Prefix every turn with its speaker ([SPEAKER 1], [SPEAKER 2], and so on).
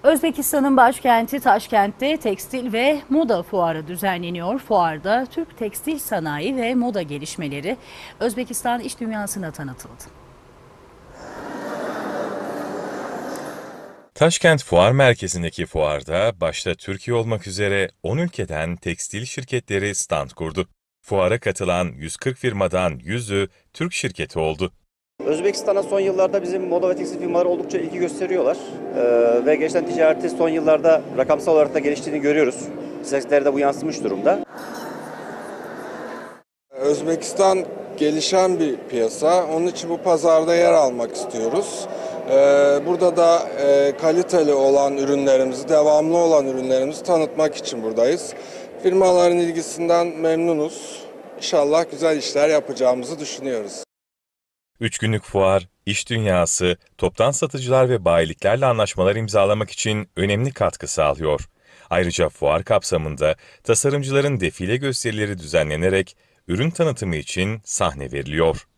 [SPEAKER 1] Özbekistan'ın başkenti Taşkent'te tekstil ve moda fuarı düzenleniyor. Fuarda Türk tekstil sanayi ve moda gelişmeleri Özbekistan iş dünyasına tanıtıldı.
[SPEAKER 2] Taşkent Fuar Merkezi'ndeki fuarda başta Türkiye olmak üzere 10 ülkeden tekstil şirketleri stand kurdu. Fuara katılan 140 firmadan 100'ü Türk şirketi oldu.
[SPEAKER 3] Özbekistan'a son yıllarda bizim moda ve tekstil firmaları oldukça ilgi gösteriyorlar. Ve gerçekten ticareti son yıllarda rakamsal olarak da geliştiğini görüyoruz. İstatistiklerde de bu yansımış durumda.
[SPEAKER 4] Özbekistan gelişen bir piyasa. Onun için bu pazarda yer almak istiyoruz. Burada da kaliteli olan ürünlerimizi, devamlı olan ürünlerimizi tanıtmak için buradayız. Firmaların ilgisinden memnunuz. İnşallah güzel işler yapacağımızı düşünüyoruz.
[SPEAKER 2] 3 günlük fuar, iş dünyası, toptan satıcılar ve bayiliklerle anlaşmalar imzalamak için önemli katkı sağlıyor. Ayrıca fuar kapsamında tasarımcıların defile gösterileri düzenlenerek ürün tanıtımı için sahne veriliyor.